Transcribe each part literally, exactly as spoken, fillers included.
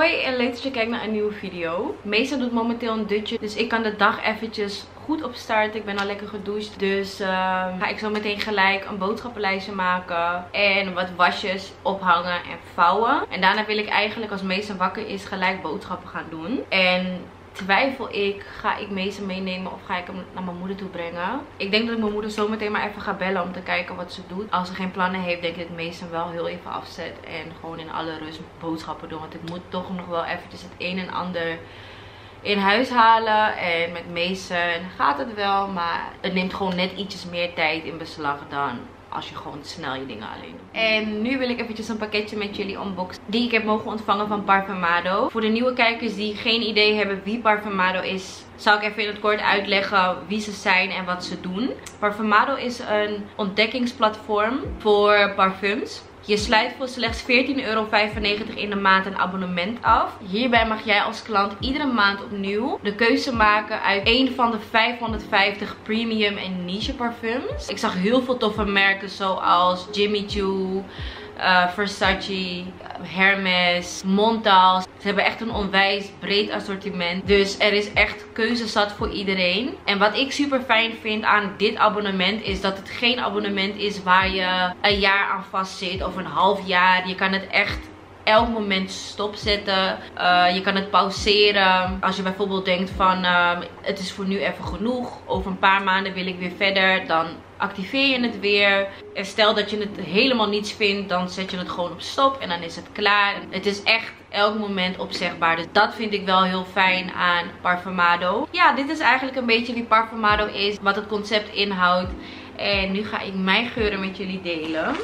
Hoi en leuk dat je kijkt naar een nieuwe video. Meestal doet momenteel een dutje, dus ik kan de dag eventjes goed opstarten. Ik ben al lekker gedoucht, dus uh, ga ik zo meteen gelijk een boodschappenlijstje maken en wat wasjes ophangen en vouwen. En daarna wil ik eigenlijk, als Mason wakker is, gelijk boodschappen gaan doen. En twijfel ik, ga ik Mason meenemen of ga ik hem naar mijn moeder toe brengen. Ik denk dat ik mijn moeder zo meteen maar even ga bellen om te kijken wat ze doet. Als ze geen plannen heeft, denk ik dat ik Mason wel heel even afzet en gewoon in alle rust boodschappen doen. Want ik moet toch nog wel eventjes het een en ander in huis halen. En met Mason gaat het wel, maar het neemt gewoon net ietsjes meer tijd in beslag dan als je gewoon snel je dingen alleen doet. En nu wil ik eventjes een pakketje met jullie unboxen die ik heb mogen ontvangen van Parfumado. Voor de nieuwe kijkers die geen idee hebben wie Parfumado is, zal ik even in het kort uitleggen wie ze zijn en wat ze doen. Parfumado is een ontdekkingsplatform voor parfums. Je sluit voor slechts veertien euro vijfennegentig in de maand een abonnement af. Hierbij mag jij als klant iedere maand opnieuw de keuze maken uit een van de vijfhonderdvijftig premium en niche parfums. Ik zag heel veel toffe merken zoals Jimmy Choo, Uh, Versace, Hermes, Montal. Ze hebben echt een onwijs breed assortiment. Dus er is echt keuze zat voor iedereen. En wat ik super fijn vind aan dit abonnement is dat het geen abonnement is waar je een jaar aan vast zit of een half jaar. Je kan het echt elk moment stopzetten. Uh, je kan het pauzeren. Als je bijvoorbeeld denkt van uh, het is voor nu even genoeg. Over een paar maanden wil ik weer verder. Dan activeer je het weer. En stel dat je het helemaal niets vindt. Dan zet je het gewoon op stop. En dan is het klaar. Het is echt elk moment opzegbaar. Dus dat vind ik wel heel fijn aan Parfumado. Ja, dit is eigenlijk een beetje wie Parfumado is. Wat het concept inhoudt. En nu ga ik mijn geuren met jullie delen.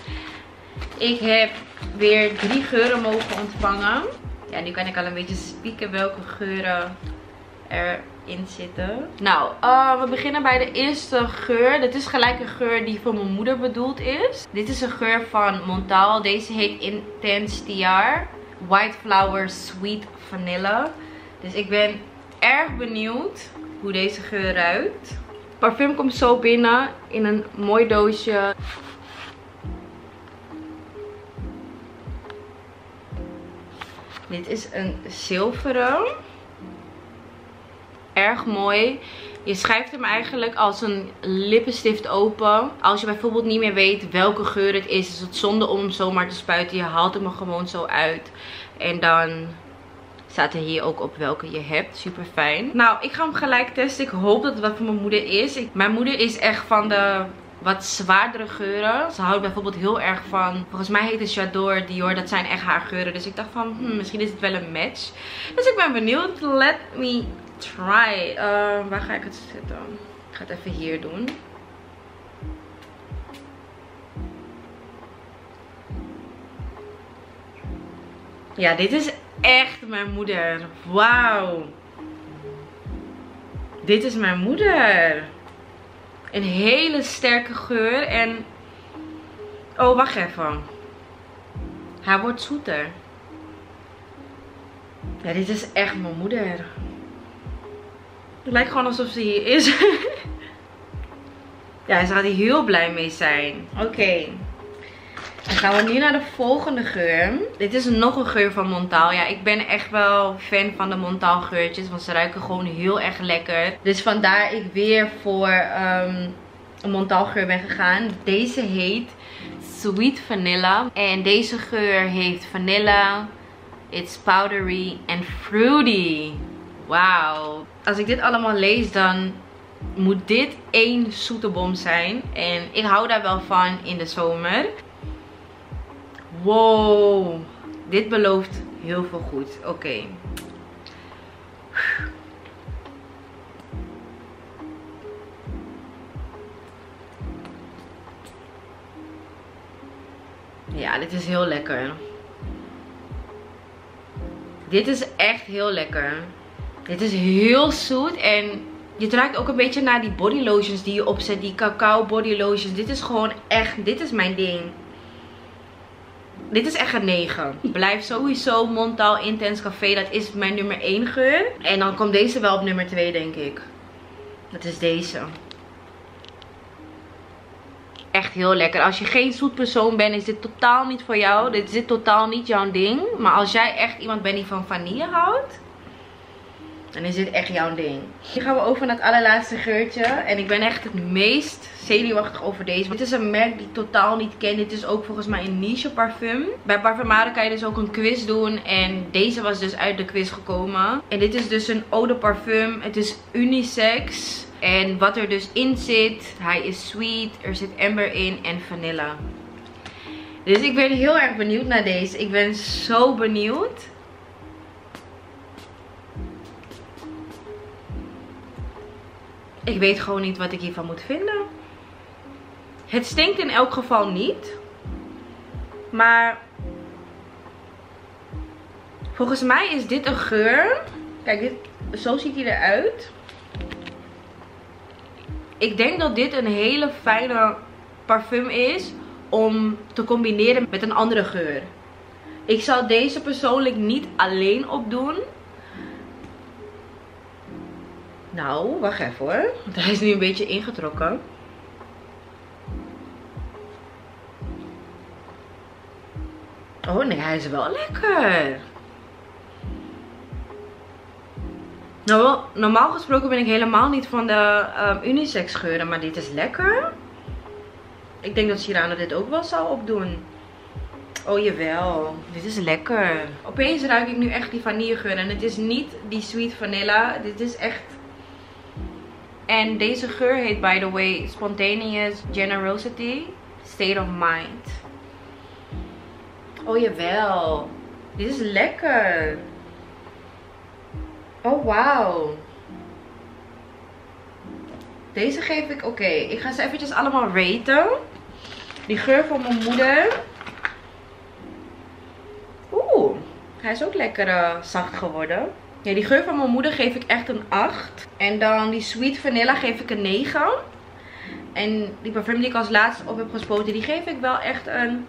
Ik heb weer drie geuren mogen ontvangen. Ja, nu kan ik al een beetje spieken welke geuren erin zitten. Nou, uh, we beginnen bij de eerste geur. Dit is gelijk een geur die voor mijn moeder bedoeld is. Dit is een geur van Montal. Deze heet Intense T R. White Flower Sweet Vanilla. Dus ik ben erg benieuwd hoe deze geur ruikt. Het parfum komt zo binnen in een mooi doosje. Dit is een zilveren. Erg mooi. Je schrijft hem eigenlijk als een lippenstift open. Als je bijvoorbeeld niet meer weet welke geur het is, is het zonde om hem zomaar te spuiten. Je haalt hem er gewoon zo uit. En dan staat er hier ook op welke je hebt. Super fijn. Nou, ik ga hem gelijk testen. Ik hoop dat het wat voor mijn moeder is. Ik, mijn moeder is echt van de wat zwaardere geuren. Ze houdt bijvoorbeeld heel erg van, volgens mij heet het J'adore, Dior. Dat zijn echt haar geuren. Dus ik dacht van, hmm, misschien is het wel een match. Dus ik ben benieuwd. Let me try. Uh, waar ga ik het zetten? Ik ga het even hier doen. Ja, dit is echt mijn moeder. Wauw. Dit is mijn moeder. Een hele sterke geur en... Oh, wacht even. Hij wordt zoeter. Ja, dit is echt mijn moeder. Het lijkt gewoon alsof ze hier is. Ja, ze gaat hier heel blij mee zijn. Oké. Okay. Dan gaan we nu naar de volgende geur. Dit is nog een geur van Montal. Ja, ik ben echt wel fan van de Montal geurtjes. Want ze ruiken gewoon heel erg lekker. Dus vandaar ik weer voor um, een Montal geur ben gegaan. Deze heet Sweet Vanilla. En deze geur heeft vanilla. It's powdery and fruity. Wauw. Als ik dit allemaal lees, dan moet dit één zoete bom zijn. En ik hou daar wel van in de zomer. Wow, dit belooft heel veel goed. Oké. Okay. Ja, dit is heel lekker. Dit is echt heel lekker. Dit is heel zoet en je ruikt ook een beetje naar die body lotions die je opzet. Die cacao body lotions. Dit is gewoon echt, dit is mijn ding. Dit is echt een negen. Blijf sowieso Montal Intense Café. Dat is mijn nummer één geur. En dan komt deze wel op nummer twee, denk ik. Dat is deze. echt heel lekker. Als je geen zoet persoon bent, is dit totaal niet voor jou. Dit is totaal niet jouw ding. Maar als jij echt iemand bent die van vanille houdt, dan is dit echt jouw ding. Nu gaan we over naar het allerlaatste geurtje. En ik ben echt het meest zenuwachtig over deze. Dit is een merk die ik totaal niet ken. Dit is ook volgens mij een niche parfum. Bij Parfumade kan je dus ook een quiz doen. En deze was dus uit de quiz gekomen. En dit is dus een eau de parfum. Het is unisex. En wat er dus in zit. Hij is sweet. Er zit amber in en vanilla. Dus ik ben heel erg benieuwd naar deze. Ik ben zo benieuwd. Ik weet gewoon niet wat ik hiervan moet vinden. Het stinkt in elk geval niet. Maar volgens mij is dit een geur. Kijk, dit, zo ziet hij eruit. Ik denk dat dit een hele fijne parfum is om te combineren met een andere geur. Ik zal deze persoonlijk niet alleen opdoen. Nou, wacht even hoor. Want hij is nu een beetje ingetrokken. Oh nee, hij is wel lekker. Nou, normaal gesproken ben ik helemaal niet van de um, unisex geuren. Maar dit is lekker. Ik denk dat Cyrano dit ook wel zou opdoen. Oh jawel, dit is lekker. Opeens ruik ik nu echt die vanillegeur. En het is niet die sweet vanilla. Dit is echt... En deze geur heet, by the way, Spontaneous Generosity State of Mind. Oh jawel. Dit is lekker. Oh wauw. Deze geef ik oké. Okay. Ik ga ze eventjes allemaal raten. Die geur van mijn moeder. Oeh. Hij is ook lekker uh, zacht geworden. Ja, die geur van mijn moeder geef ik echt een acht. En dan die sweet vanilla geef ik een negen. En die parfum die ik als laatste op heb gespoten, die geef ik wel echt een...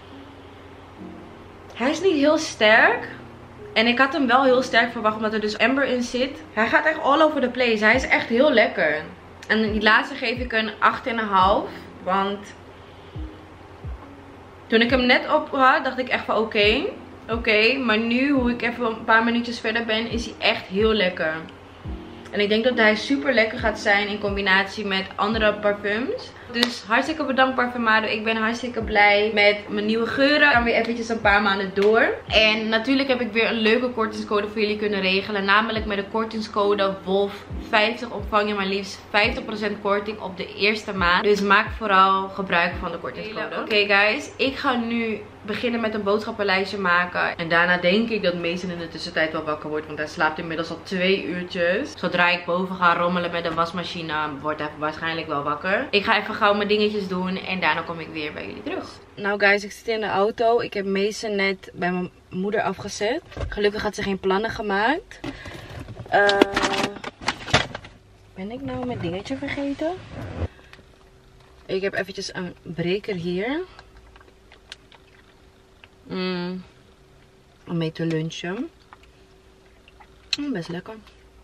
Hij is niet heel sterk. En ik had hem wel heel sterk verwacht, omdat er dus amber in zit. Hij gaat echt all over the place. Hij is echt heel lekker. En die laatste geef ik een acht komma vijf. Want toen ik hem net op had, dacht ik echt van oké. Okay, oké, okay, maar nu, hoe ik even een paar minuutjes verder ben, is hij echt heel lekker. En ik denk dat hij super lekker gaat zijn in combinatie met andere parfums. Dus hartstikke bedankt Parfumado. Ik ben hartstikke blij met mijn nieuwe geuren. Ik ga weer eventjes een paar maanden door. En natuurlijk heb ik weer een leuke kortingscode voor jullie kunnen regelen. Namelijk met de kortingscode Wolf vijftig ontvang je maar liefst vijftig procent korting op de eerste maand. Dus maak vooral gebruik van de kortingscode. Oké okay guys, ik ga nu beginnen met een boodschappenlijstje maken. En daarna denk ik dat Mason in de tussentijd wel wakker wordt. Want hij slaapt inmiddels al twee uurtjes. Zodra ik boven ga rommelen met de wasmachine, wordt hij waarschijnlijk wel wakker. Ik ga even gauw mijn dingetjes doen en daarna kom ik weer bij jullie terug. Nou guys, ik zit in de auto. Ik heb Mason net bij mijn moeder afgezet. Gelukkig had ze geen plannen gemaakt. Uh, ben ik nou mijn dingetje vergeten? Ik heb eventjes een breker hier. Mm, om mee te lunchen. Mm, best lekker.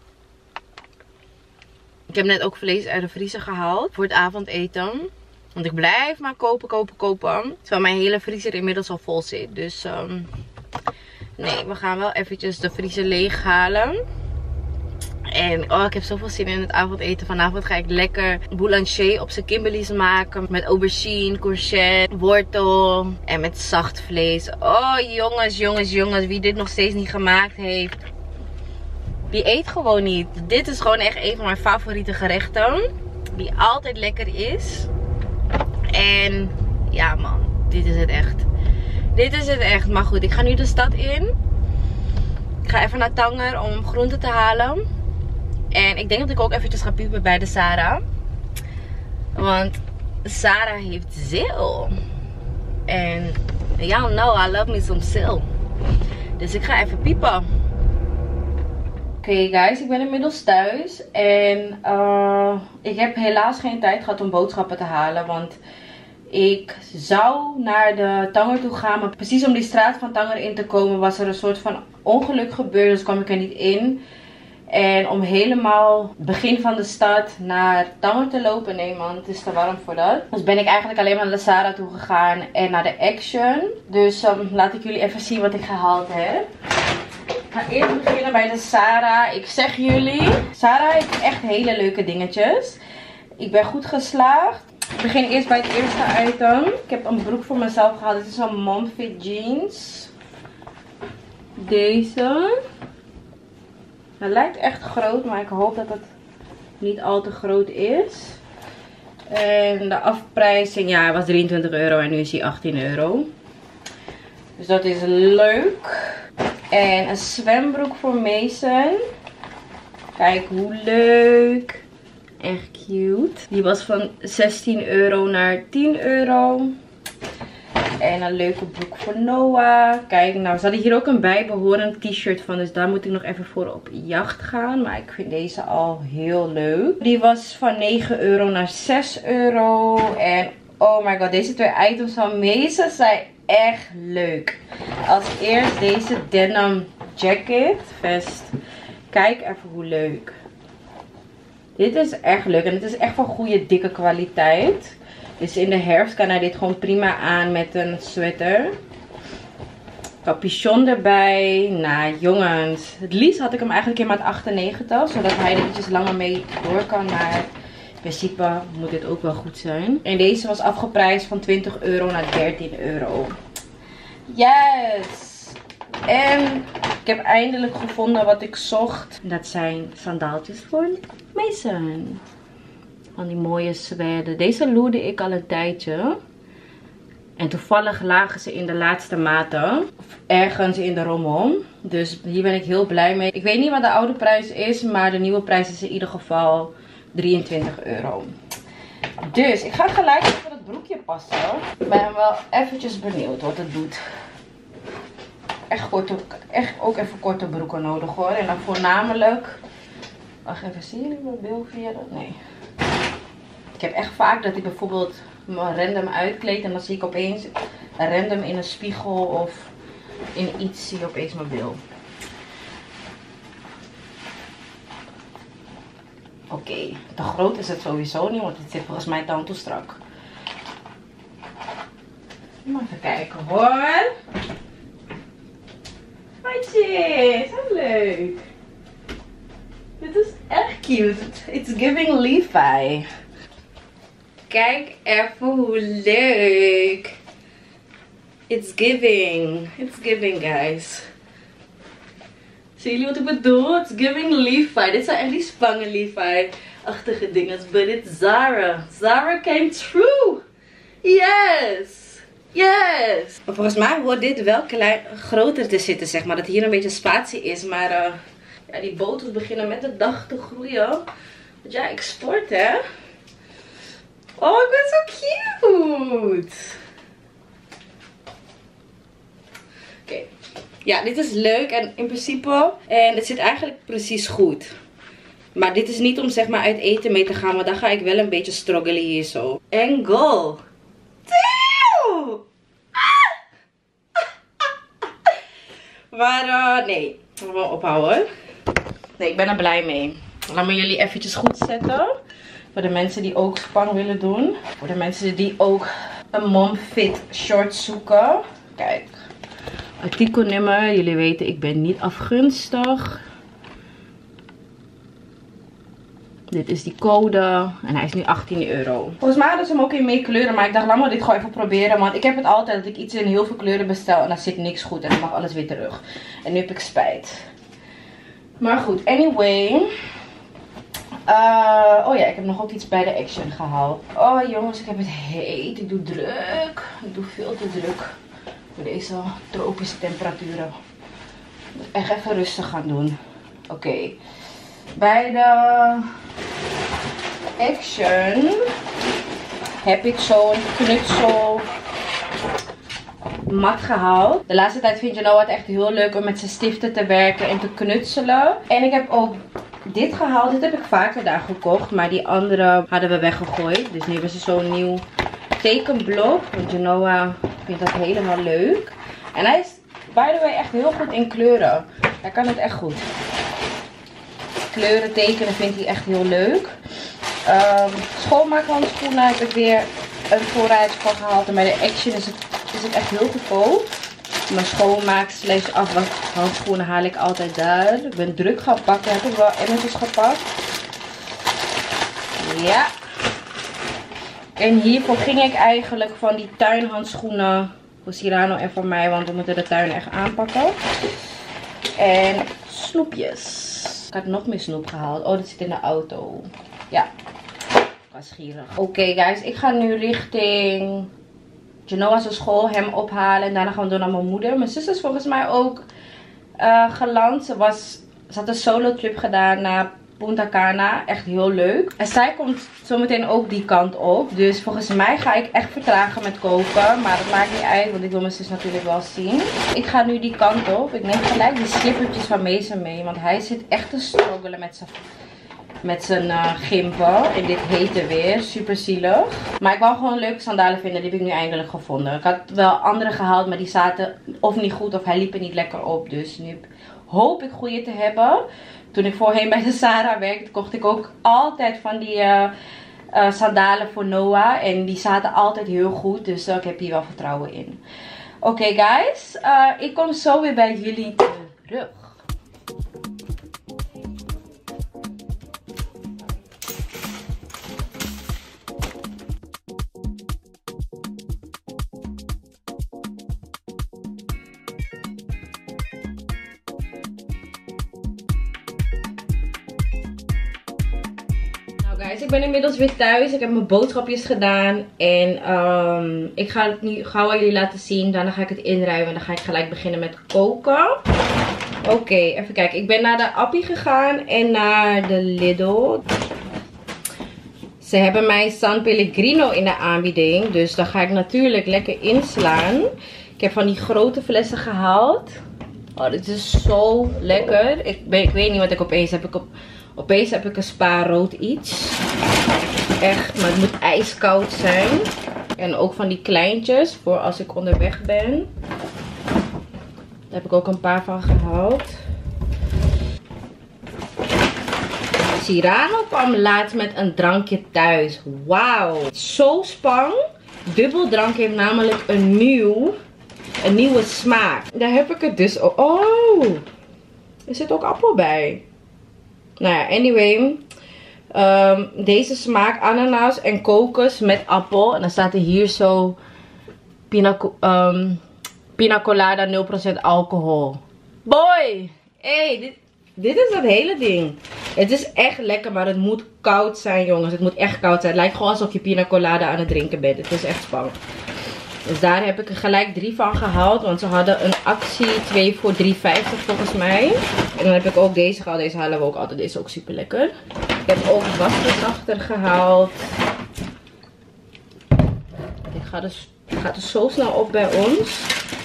Ik heb net ook vlees uit de vriezer gehaald voor het avondeten. Want ik blijf maar kopen, kopen, kopen. Terwijl mijn hele vriezer inmiddels al vol zit. Dus um, nee, we gaan wel eventjes de vriezer leeg halen. En oh, ik heb zoveel zin in het avondeten. Vanavond ga ik lekker boulanger op zijn Kimberly's maken. Met aubergine, courgette, wortel en met zacht vlees. Oh jongens, jongens, jongens. Wie dit nog steeds niet gemaakt heeft, die eet gewoon niet. Dit is gewoon echt een van mijn favoriete gerechten. Die altijd lekker is. En ja man, dit is het echt. Dit is het echt. Maar goed, ik ga nu de stad in. Ik ga even naar Tanger om groenten te halen. En ik denk dat ik ook eventjes ga piepen bij de Sarah. Want Sarah heeft zil. En y'all know I love me some zil. Dus ik ga even piepen. Oké okay guys, ik ben inmiddels thuis. En uh, ik heb helaas geen tijd gehad om boodschappen te halen. Want ik zou naar de Tanger toe gaan. Maar precies om die straat van Tanger in te komen was er een soort van ongeluk gebeurd. Dus kwam ik er niet in. En om helemaal begin van de stad naar Tanger te lopen. Nee man, het is te warm voor dat. Dus ben ik eigenlijk alleen maar naar de Zara toe gegaan en naar de Action. Dus um, laat ik jullie even zien wat ik gehaald heb. Ik ga eerst beginnen bij de Zara. Ik zeg jullie, Zara heeft echt hele leuke dingetjes. Ik ben goed geslaagd. Ik begin eerst bij het eerste item. Ik heb een broek voor mezelf gehaald. Dit is een Momfit jeans. Deze. Hij lijkt echt groot, maar ik hoop dat het niet al te groot is. En de afprijzing, ja, was drieëntwintig euro en nu is hij achttien euro. Dus dat is leuk. En een zwembroek voor Mason. Kijk hoe leuk. Echt cute. Die was van zestien euro naar tien euro. En een leuke broek voor Noah. Kijk, nou, ze hadden hier ook een bijbehorend t-shirt van. Dus daar moet ik nog even voor op jacht gaan. Maar ik vind deze al heel leuk. Die was van negen euro naar zes euro. En oh my god, deze twee items van Mason zijn echt leuk. Als eerst deze denim jacket vest. Kijk even hoe leuk. Dit is echt leuk. En het is echt van goede dikke kwaliteit. Dus in de herfst kan hij dit gewoon prima aan met een sweater. Capuchon erbij. Nou jongens. Het liefst had ik hem eigenlijk in maat achtennegentig. Zodat hij er ietsjes langer mee door kan. Maar in principe moet dit ook wel goed zijn. En deze was afgeprijsd van twintig euro naar dertien euro. Yes! En ik heb eindelijk gevonden wat ik zocht. Dat zijn sandaaltjes voor Mason. Van die mooie zwaarden. Deze loerde ik al een tijdje. En toevallig lagen ze in de laatste maten. Ergens in de rommel. Dus hier ben ik heel blij mee. Ik weet niet wat de oude prijs is. Maar de nieuwe prijs is in ieder geval drieëntwintig euro. Dus ik ga gelijk even het broekje passen. Ik ben wel eventjes benieuwd wat het doet. Echt, korte, echt ook even korte broeken nodig hoor. En dan voornamelijk... Wacht even, zien jullie mijn beeld via dat? Nee. Ik heb echt vaak dat ik bijvoorbeeld me random uitkleed. En dan zie ik opeens random in een spiegel of in iets zie je opeens mijn beeld. Oké, okay. Te groot is het sowieso niet, want het zit volgens mij dan te strak. Maar even kijken hoor. Hartjes, zo leuk. Dit is echt cute. It's giving Levi. Kijk even hoe leuk. It's giving. It's giving guys. Zien jullie wat ik bedoel? It's giving Levi. Dit zijn echt die Spangen Levi-achtige dingen. But it's Zara. Zara came true. Yes. Yes. Maar volgens mij hoort dit wel klein, groter te zitten, zeg maar. Dat hier een beetje spatie is. Maar uh, ja, die botels beginnen met de dag te groeien. Want ja, ik sport hè. Oh, ik ben zo cute. Oké. Okay. Ja, dit is leuk en in principe. En het zit eigenlijk precies goed. Maar dit is niet om zeg maar uit eten mee te gaan. Maar dan ga ik wel een beetje struggelen hier zo. En go. Maar uh, nee, ik wil wel ophouden. Nee, ik ben er blij mee. Laat me jullie eventjes goed zetten. Voor de mensen die ook spang willen doen. Voor de mensen die ook een Momfit short zoeken. Kijk. Artikelnummer. Jullie weten, ik ben niet afgunstig. Dit is die code. En hij is nu achttien euro. Volgens mij hadden ze hem ook in meer kleuren. Maar ik dacht, laat me dit gewoon even proberen. Want ik heb het altijd dat ik iets in heel veel kleuren bestel. En dan zit niks goed. En dan mag alles weer terug. En nu heb ik spijt. Maar goed, anyway. Uh, oh ja, ik heb nog ook iets bij de Action gehaald. Oh jongens, ik heb het heet. Ik doe druk. Ik doe veel te druk. Voor deze tropische temperaturen. Ik moet echt even rustig gaan doen. Oké. Okay. Bij de Action heb ik zo'n knutsel mat gehaald. De laatste tijd vind je nou het echt heel leuk om met zijn stiften te werken en te knutselen. En ik heb ook dit gehaald. Dit heb ik vaker daar gekocht. Maar die andere hadden we weggegooid. Dus nu hebben ze zo'n nieuw tekenblok. Want Genoa vindt dat helemaal leuk. En hij is by the way echt heel goed in kleuren. Hij kan het echt goed. kleuren tekenen vindt hij echt heel leuk. Um, schoonmaakhandschoenen heb ik weer een voorraad van gehaald. En bij de Action is het, is het echt heel goedkoop. Mijn schoonmaak slash afwashandschoenen haal ik altijd daar. Ik ben druk gaan pakken. Heb ik wel emmertjes gepakt. Ja. En hiervoor ging ik eigenlijk van die tuinhandschoenen voor Cyrano en voor mij. Want we moeten de tuin echt aanpakken. En snoepjes. Ik had nog meer snoep gehaald. Oh, dat zit in de auto. Ja. Was gierig. Oké okay, guys, ik ga nu richting Genoa's school hem ophalen. En daarna gaan we door naar mijn moeder. Mijn zus is volgens mij ook uh, geland. Ze, was, ze had een solo trip gedaan naar Punta Cana. Echt heel leuk. En zij komt zometeen ook die kant op. Dus volgens mij ga ik echt vertragen met koken. Maar dat maakt niet uit, want ik wil mijn zus natuurlijk wel zien. Ik ga nu die kant op. Ik neem gelijk die slippertjes van Mason mee. Want hij zit echt te struggelen met zijn... Met zijn uh, gimpen in dit hete weer. Super zielig. Maar ik wou gewoon leuke sandalen vinden. Die heb ik nu eindelijk gevonden. Ik had wel andere gehaald. Maar die zaten of niet goed. Of hij liep er niet lekker op. Dus nu hoop ik goede te hebben. Toen ik voorheen bij de Zara werkte. Kocht ik ook altijd van die uh, uh, sandalen voor Noah. En die zaten altijd heel goed. Dus uh, ik heb hier wel vertrouwen in. Oké okay, guys. Uh, ik kom zo weer bij jullie terug. Guys, ik ben inmiddels weer thuis. Ik heb mijn boodschapjes gedaan. En um, ik ga het nu gauw aan jullie laten zien. Daarna ga ik het inruimen. En dan ga ik gelijk beginnen met koken. Oké, okay, even kijken. Ik ben naar de Appie gegaan. En naar de Lidl. Ze hebben mij San Pellegrino in de aanbieding. Dus daar ga ik natuurlijk lekker inslaan. Ik heb van die grote flessen gehaald. Oh, dit is zo lekker. Ik, ben, ik weet niet wat ik opeens heb. Ik op... Opeens heb ik een Spa rood iets. Echt, maar het moet ijskoud zijn. En ook van die kleintjes voor als ik onderweg ben. Daar heb ik ook een paar van gehaald. Cyrano kwam laatst met een drankje thuis. Wauw. Zo spang. Dubbeldrank heeft namelijk een nieuw, een nieuwe smaak. Daar heb ik het dus ook. Oh. Er zit ook appel bij. Nou ja, anyway. Um, deze smaak ananas en kokos met appel. En dan staat er hier zo pina, um, pina colada nul procent alcohol. Boy! Hey, dit, dit is dat hele ding. Het is echt lekker, maar het moet koud zijn, jongens. Het moet echt koud zijn. Het lijkt gewoon alsof je pina colada aan het drinken bent. Het is echt spannend. Dus daar heb ik er gelijk drie van gehaald. Want ze hadden een actie twee voor drie vijftig volgens mij. En dan heb ik ook deze gehaald. Deze halen we ook altijd. Deze is ook super lekker. Ik heb ook wasverzachter gehaald. Dit gaat dus, gaat dus zo snel op bij ons.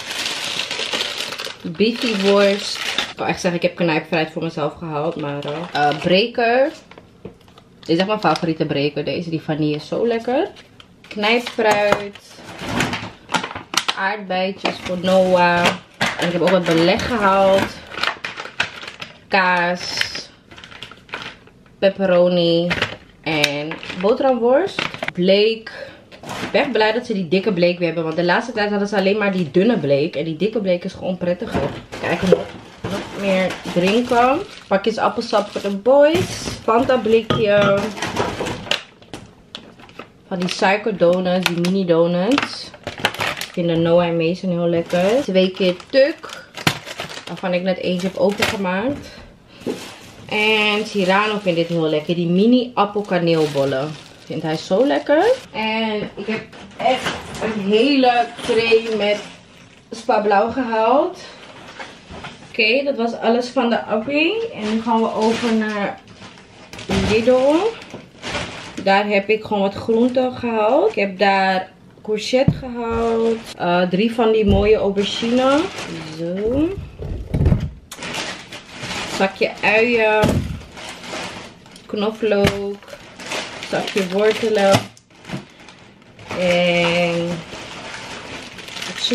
Biffy worst. Ik kan echt zeggen, ik heb knijpvrijheid voor mezelf gehaald. Maar uh, breker. Dit is echt mijn favoriete breker. Deze, die vanille is zo lekker. Knijpfruit. Aardbeidjes voor Noah. En ik heb ook wat beleg gehaald. Kaas. Pepperoni. En boterhamworst. Bleek. Ik ben echt blij dat ze die dikke bleek weer hebben. Want de laatste tijd hadden ze alleen maar die dunne bleek. En die dikke bleek is gewoon prettiger. Kijk, nog, nog meer drinken. Pakjes appelsap voor de boys. Fanta blikje. Van die suikerdonuts. Die mini donuts. Ik vind de Noah en Mason heel lekker. Twee keer tuk. Waarvan ik net eentje heb opengemaakt. En Cyrano vindt dit heel lekker. Die mini appelkaneelbollen. Vindt hij zo lekker. En ik heb echt een hele tray met Spa Blauw gehaald. Oké, okay, dat was alles van de Appie. En nu gaan we over naar Lidl. Daar heb ik gewoon wat groenten gehaald. Ik heb daar courgette gehaald. Uh, drie van die mooie aubergine. Zo. Zakje uien. Knoflook. Zakje wortelen. En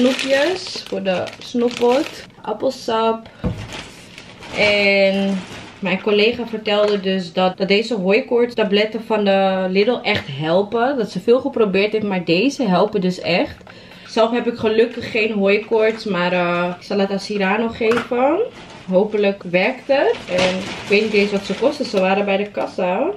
snoepjes voor de snoeppot. Appelsap. En Mijn collega vertelde dus dat, dat deze hooikoortstabletten van de Lidl echt helpen. Dat ze veel geprobeerd heeft, maar deze helpen dus echt. Zelf heb ik gelukkig geen hooikoorts, maar uh, ik zal het aan Cyrano geven. Hopelijk werkt het. En ik weet niet eens wat ze kosten. Ze waren bij de kassa.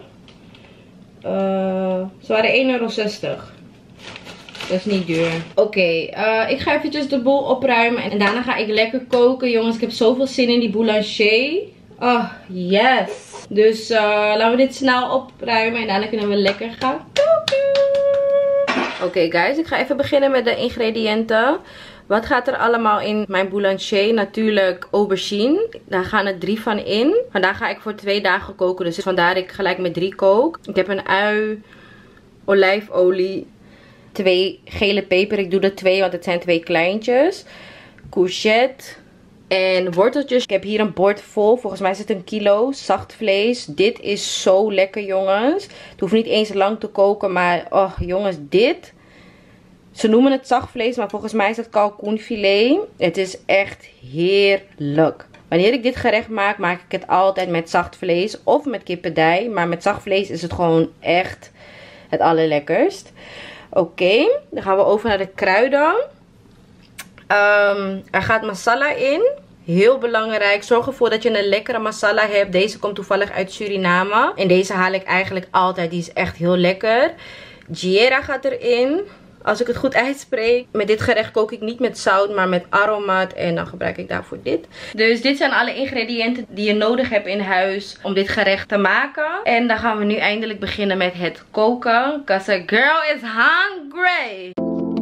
Uh, ze waren één euro zestig. Dat is niet duur. Oké, okay, uh, ik ga eventjes de boel opruimen. En daarna ga ik lekker koken. Jongens, ik heb zoveel zin in die boulanger. Oh, yes. Dus uh, laten we dit snel opruimen. En daarna kunnen we lekker gaan koken. Oké okay, guys, ik ga even beginnen met de ingrediënten. Wat gaat er allemaal in mijn boulanger? Natuurlijk aubergine. Daar gaan er drie van in. Vandaag ga ik voor twee dagen koken. Dus vandaar ik gelijk met drie kook. Ik heb een ui, olijfolie, twee gele peper. Ik doe er twee, want het zijn twee kleintjes. Courgette en worteltjes. Ik heb hier een bord vol. Volgens mij is het een kilo zacht vlees. Dit is zo lekker, jongens. Het hoeft niet eens lang te koken, maar oh jongens, dit... Ze noemen het zacht vlees, maar volgens mij is het kalkoenfilet. Het is echt heerlijk. Wanneer ik dit gerecht maak, maak ik het altijd met zacht vlees of met kippendij. Maar met zacht vlees is het gewoon echt het allerlekkerst. Oké, okay, dan gaan we over naar de kruiden. Um, er gaat masala in. Heel belangrijk. Zorg ervoor dat je een lekkere masala hebt. Deze komt toevallig uit Suriname. En deze haal ik eigenlijk altijd. Die is echt heel lekker. Giera gaat erin. Als ik het goed uitspreek. Met dit gerecht kook ik niet met zout, maar met aromat. En dan gebruik ik daarvoor dit. Dus dit zijn alle ingrediënten die je nodig hebt in huis om dit gerecht te maken. En dan gaan we nu eindelijk beginnen met het koken. Because a girl is hungry.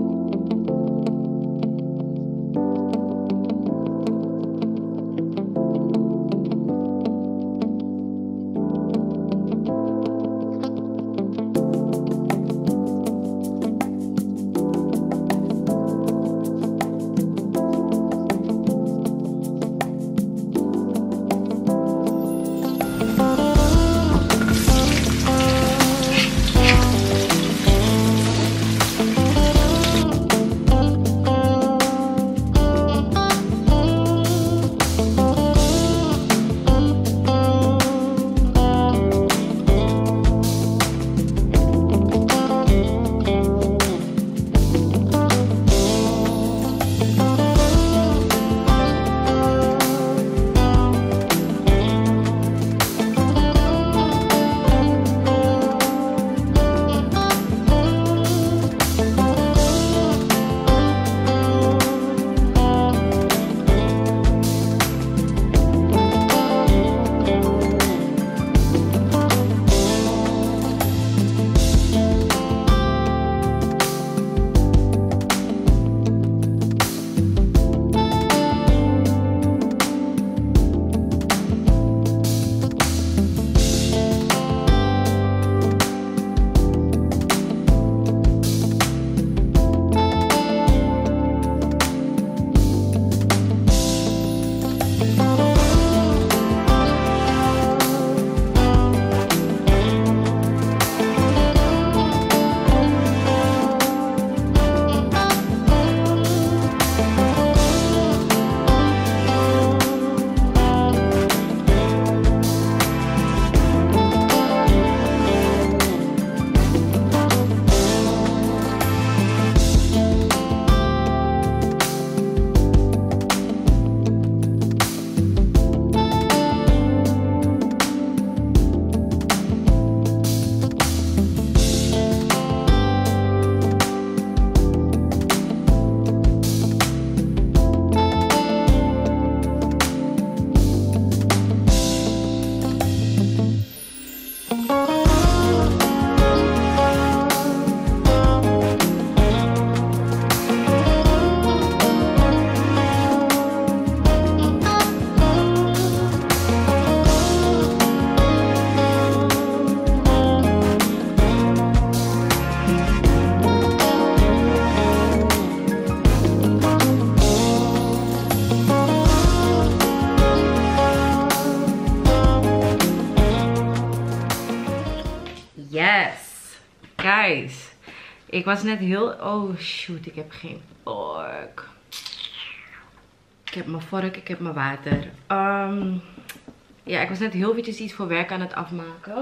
Guys, ik was net heel... Oh shoot, ik heb geen vork. Ik heb mijn vork, ik heb mijn water. Um, Ja, ik was net heel eventjes iets voor werk aan het afmaken.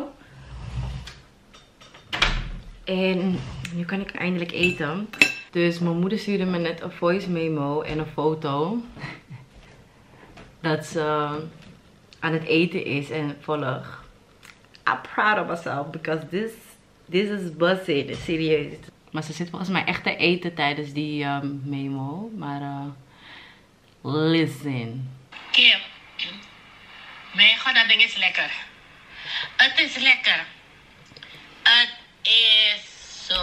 En nu kan ik eindelijk eten. Dus mijn moeder stuurde me net een voice memo en een foto. Dat ze aan het eten is en volg. I'm proud of myself because this, this is buzzing. Serieus. Maar ze zit volgens mij echt te eten tijdens die um, memo. Maar uh, listen. Kim, mijn god, dat ding is lekker. Het is lekker. Het is zo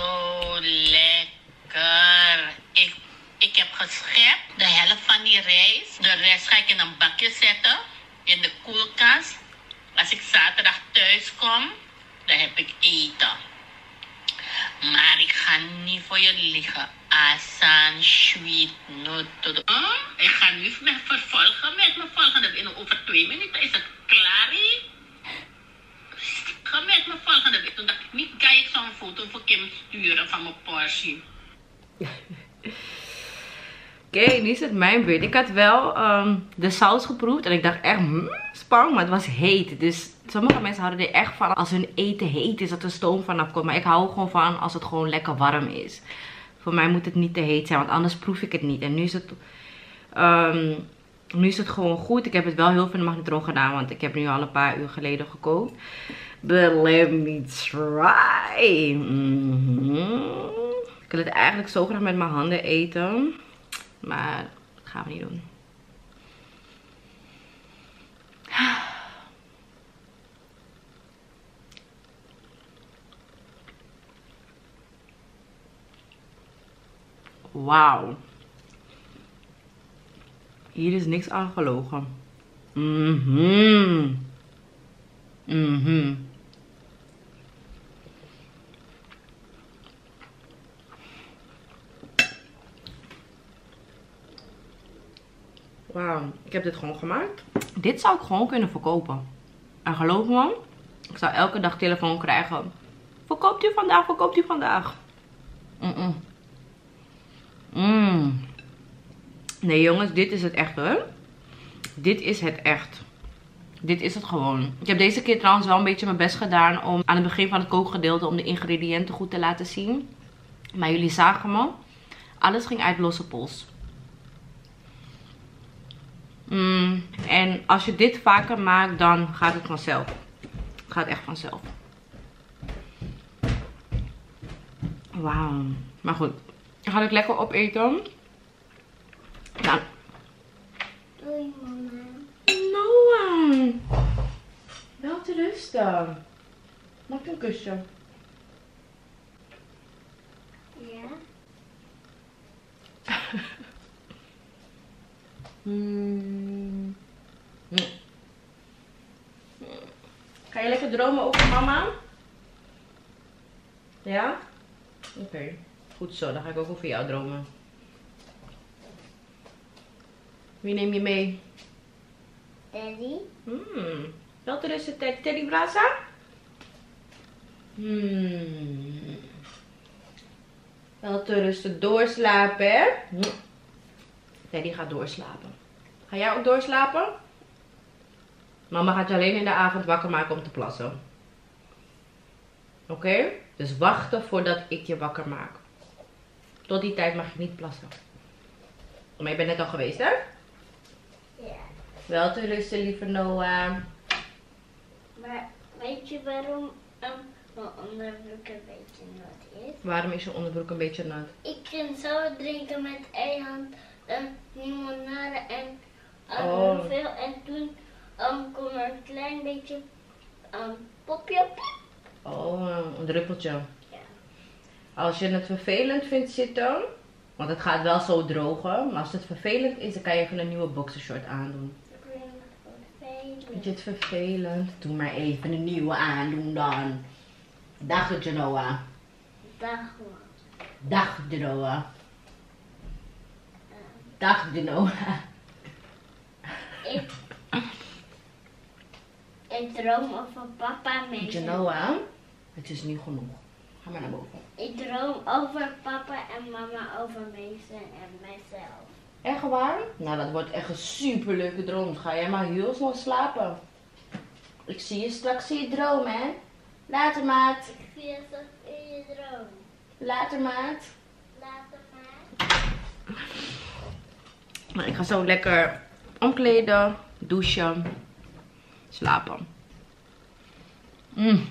lekker. Ik, ik heb geschept de helft van die rijst. De rest ga ik in een bakje zetten. In de koelkast. Als ik zaterdag thuis kom, dan heb ik eten. Maar ik ga niet voor je liegen. Asan, sweet, noten. Oh, ik ga nu me vervolgen met mijn volgende. In over twee minuten is het klaar. Ga met mijn volgende. Toen dacht ik niet, ga ik zo'n foto voor Kim sturen van mijn portie. Oké, okay, nu is het mijn beurt. Ik had wel um, de saus geproefd en ik dacht echt, hmm, spang, maar het was heet. Dus sommige mensen houden er echt van als hun eten heet is, dat er stoom vanaf komt. Maar ik hou gewoon van als het gewoon lekker warm is. Voor mij moet het niet te heet zijn, want anders proef ik het niet. En nu is het, um, nu is het gewoon goed. Ik heb het wel heel veel in de magnetron gedaan, want ik heb nu al een paar uur geleden gekookt. But let me try. Mm-hmm. Ik wil het eigenlijk zo graag met mijn handen eten. Maar dat gaan we niet doen. Wauw. Hier is niks aan gelogen. Mhm. Mhm. Wauw, ik heb dit gewoon gemaakt. Dit zou ik gewoon kunnen verkopen. En geloof me, ik zou elke dag telefoon krijgen. Verkoopt u vandaag, verkoopt u vandaag. Mm -mm. Mm. Nee jongens, dit is het echt hoor. Dit is het echt. Dit is het gewoon. Ik heb deze keer trouwens wel een beetje mijn best gedaan om aan het begin van het kookgedeelte om de ingrediënten goed te laten zien. Maar jullie zagen me. Alles ging uit losse pols. Mm, en als je dit vaker maakt, dan gaat het vanzelf. Het gaat echt vanzelf. Wauw. Maar goed. Dan ga ik lekker opeten. Nou. Doei mama. Noah. Wel te rusten. Mag ik een kusje? Ja. Hmm. Ga je lekker dromen over mama? Ja? Oké. Okay. Goed zo, dan ga ik ook over jou dromen. Wie neem je mee? Daddy. Hmm. Wel te rusten, Teddy. Teddy Braza? Hmm. Wel te rusten, doorslapen, hè? Teddy gaat doorslapen. Ga jij ook doorslapen? Mama gaat je alleen in de avond wakker maken om te plassen. Oké? Okay? Dus wachten voordat ik je wakker maak. Tot die tijd mag je niet plassen. Maar je bent net al geweest, hè? Ja. Wel te rusten, lieve Noah. Maar weet je waarom um, mijn onderbroek een beetje nat is? Waarom is je onderbroek een beetje nat? Ik ging zo drinken met één hand een limonade en um, Oh. veel. En toen um, kwam er een klein beetje um, popje op. Oh, een druppeltje. Ja. Als je het vervelend vindt zitten, want het gaat wel zo drogen, maar als het vervelend is, dan kan je even een nieuwe boxershort aandoen. Ik vind het vervelend. Vind je het vervelend? Doe maar even een nieuwe aandoen dan. Dag Genoa. Dag man. Dag Genoa. Dag Genoa. Ik, ik droom over papa en Genoa, het is nu genoeg. Ga maar naar boven. Ik droom over papa en mama, over Mason en mijzelf. Echt waar? Nou, dat wordt echt een super leuke droom. Ga jij maar heel snel slapen. Ik zie je straks in je droom, hè? Later, maat. Ik zie je straks in je droom. Later, maat. Later, maat. Nou, ik ga zo lekker omkleden, douchen, slapen. Mm.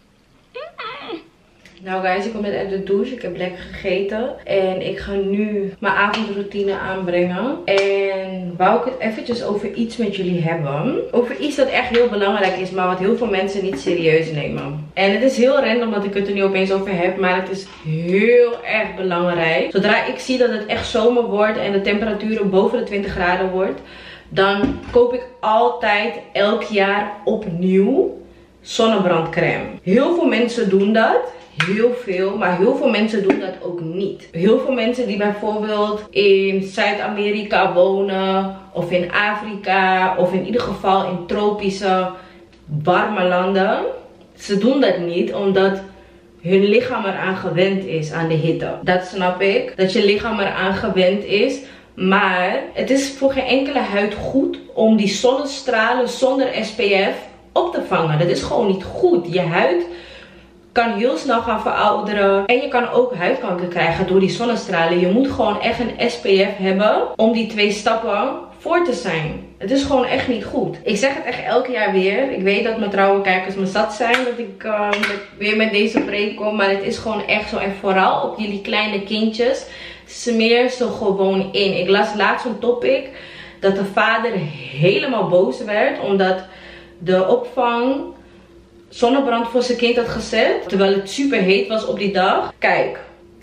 Nou guys, ik kom net uit de douche. Ik heb lekker gegeten. En ik ga nu mijn avondroutine aanbrengen. En wou ik het eventjes over iets met jullie hebben. Over iets dat echt heel belangrijk is, maar wat heel veel mensen niet serieus nemen. En het is heel random dat ik het er nu opeens over heb. Maar het is heel erg belangrijk. Zodra ik zie dat het echt zomer wordt en de temperaturen boven de twintig graden wordt, dan koop ik altijd elk jaar opnieuw zonnebrandcrème. Heel veel mensen doen dat. Heel veel, maar heel veel mensen doen dat ook niet. Heel veel mensen die bijvoorbeeld in Zuid-Amerika wonen, of in Afrika, of in ieder geval in tropische warme landen, ze doen dat niet omdat hun lichaam eraan gewend is aan de hitte. Dat snap ik, dat je lichaam eraan gewend is. Maar het is voor geen enkele huid goed om die zonnestralen zonder S P F op te vangen. Dat is gewoon niet goed. Je huid kan heel snel gaan verouderen. En je kan ook huidkanker krijgen door die zonnestralen. Je moet gewoon echt een S P F hebben om die twee stappen voor te zijn. Het is gewoon echt niet goed. Ik zeg het echt elke jaar weer. Ik weet dat mijn trouwe kijkers me zat zijn dat ik uh, met, weer met deze preek kom. Maar het is gewoon echt zo. En vooral op jullie kleine kindjes, smeer ze gewoon in. Ik las laatst een topic dat de vader helemaal boos werd omdat de opvang zonnebrand voor zijn kind had gezet, terwijl het super heet was op die dag. Kijk,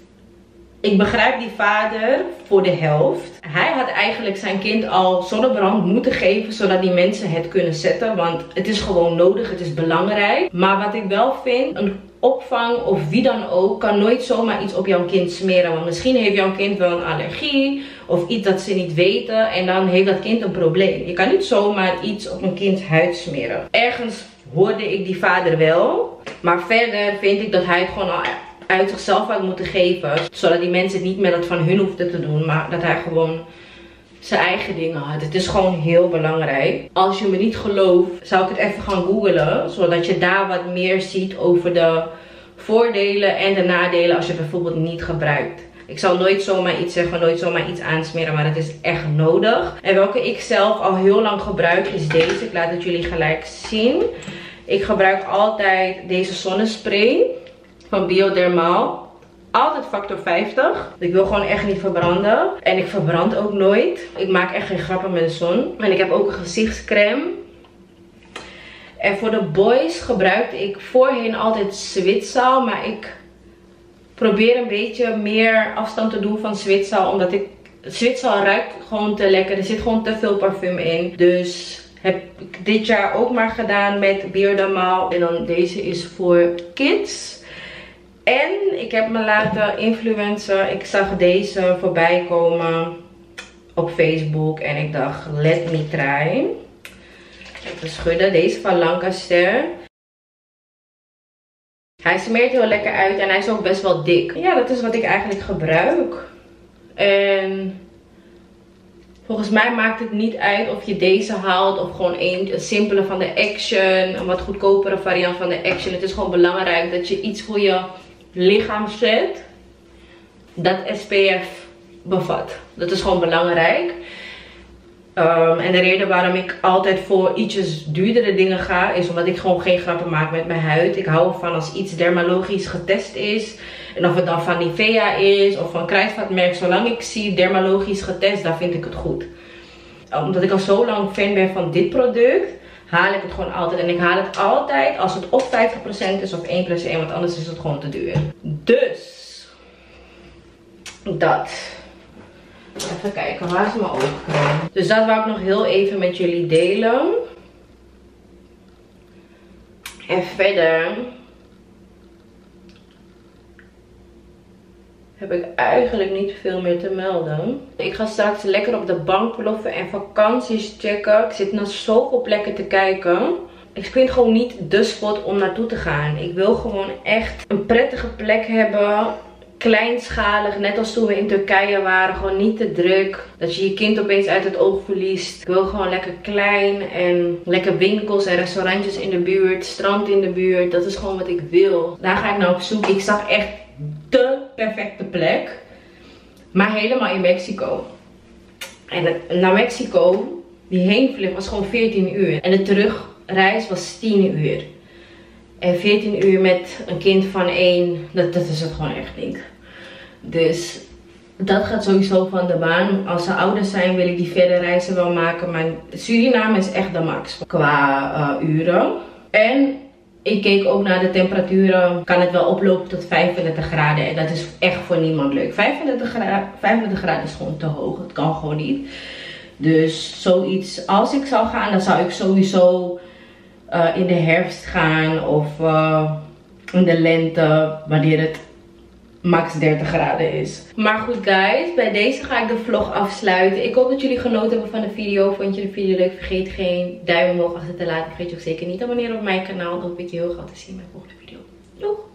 ik begrijp die vader voor de helft. Hij had eigenlijk zijn kind al zonnebrand moeten geven, zodat die mensen het kunnen zetten. Want het is gewoon nodig, het is belangrijk. Maar wat ik wel vind, een opvang of wie dan ook kan nooit zomaar iets op jouw kind smeren. Want misschien heeft jouw kind wel een allergie of iets dat ze niet weten en dan heeft dat kind een probleem. Je kan niet zomaar iets op een kinds huid smeren. Ergens hoorde ik die vader wel, maar verder vind ik dat hij het gewoon al uit zichzelf had moeten geven, zodat die mensen het niet meer dat van hun hoefden te doen, maar dat hij gewoon zijn eigen dingen had. Het is gewoon heel belangrijk. Als je me niet gelooft, zou ik het even gaan googlen, zodat je daar wat meer ziet over de voordelen en de nadelen als je het bijvoorbeeld niet gebruikt. Ik zal nooit zomaar iets zeggen, nooit zomaar iets aansmeren, maar het is echt nodig. En welke ik zelf al heel lang gebruik is deze. Ik laat het jullie gelijk zien. Ik gebruik altijd deze zonnespray van Biodermal. Altijd factor vijftig. Ik wil gewoon echt niet verbranden. En ik verbrand ook nooit. Ik maak echt geen grappen met de zon. En ik heb ook een gezichtscreme. En voor de boys gebruikte ik voorheen altijd Zwitserl. Maar ik probeer een beetje meer afstand te doen van Zwitserl. Omdat ik... Zwitserl ruikt gewoon te lekker. Er zit gewoon te veel parfum in. Dus heb ik dit jaar ook maar gedaan met Biodermal. En dan deze is voor kids. En ik heb me laten influencen. Ik zag deze voorbij komen op Facebook. En ik dacht, let me try. Even schudden. Deze van Lancaster. Hij smeert heel lekker uit. En hij is ook best wel dik. Ja, dat is wat ik eigenlijk gebruik. En volgens mij maakt het niet uit of je deze haalt. Of gewoon een, een simpele van de Action. Een wat goedkopere variant van de Action. Het is gewoon belangrijk dat je iets voor je lichaam zet dat S P F bevat. Dat is gewoon belangrijk. Um, en de reden waarom ik altijd voor ietsjes duurdere dingen ga is omdat ik gewoon geen grappen maak met mijn huid. Ik hou ervan als iets dermalogisch getest is. En of het dan van Nivea is of van kruidvatmerk. Zolang ik zie dermalogisch getest, dan vind ik het goed. Omdat ik al zo lang fan ben van dit product, haal ik het gewoon altijd. En ik haal het altijd als het of vijftig procent is of één plus één. Want anders is het gewoon te duur. Dus dat. Even kijken, waar is mijn oogcrème? Dus dat wou ik nog heel even met jullie delen. En verder heb ik eigenlijk niet veel meer te melden. Ik ga straks lekker op de bank ploffen en vakanties checken. Ik zit naar zoveel plekken te kijken. Ik vind gewoon niet de spot om naartoe te gaan. Ik wil gewoon echt een prettige plek hebben kleinschalig, net als toen we in Turkije waren. Gewoon niet te druk, dat je je kind opeens uit het oog verliest. Ik wil gewoon lekker klein en lekker winkels en restaurantjes in de buurt, strand in de buurt. Dat is gewoon wat ik wil. Daar ga ik nou op zoek. Ik zag echt de perfecte plek, maar helemaal in Mexico. En naar Mexico, die heenvlucht was gewoon veertien uur en de terugreis was tien uur. En veertien uur met een kind van één, dat, dat is het gewoon echt niet. Dus dat gaat sowieso van de baan. Als ze ouder zijn wil ik die verre reizen wel maken. Maar Suriname is echt de max qua uh, uren. En ik keek ook naar de temperaturen. Kan het wel oplopen tot vijfendertig graden. En dat is echt voor niemand leuk. vijfendertig graden, vijfendertig graden is gewoon te hoog. Het kan gewoon niet. Dus zoiets, als ik zou gaan, dan zou ik sowieso uh, in de herfst gaan. Of uh, in de lente, wanneer het max dertig graden is. Maar goed guys, bij deze ga ik de vlog afsluiten. Ik hoop dat jullie genoten hebben van de video. Vond je de video leuk? Vergeet geen duim omhoog achter te laten. Vergeet je ook zeker niet te abonneren op mijn kanaal. Dan hoop ik je heel graag te zien in mijn volgende video. Doeg!